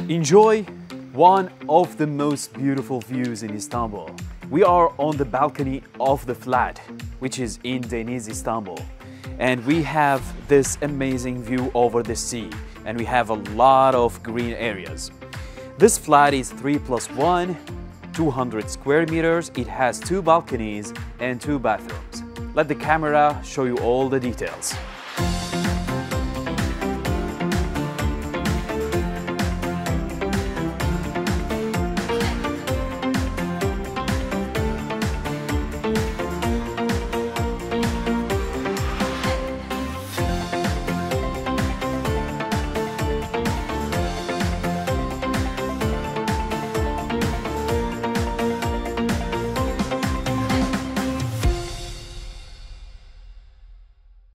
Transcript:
Enjoy one of the most beautiful views in Istanbul. We are on the balcony of the flat, which is in Deniz, Istanbul. And we have this amazing view over the sea, and we have a lot of green areas. This flat is 3+1, 200 square meters. It has 2 balconies and 2 bathrooms. Let the camera show you all the details.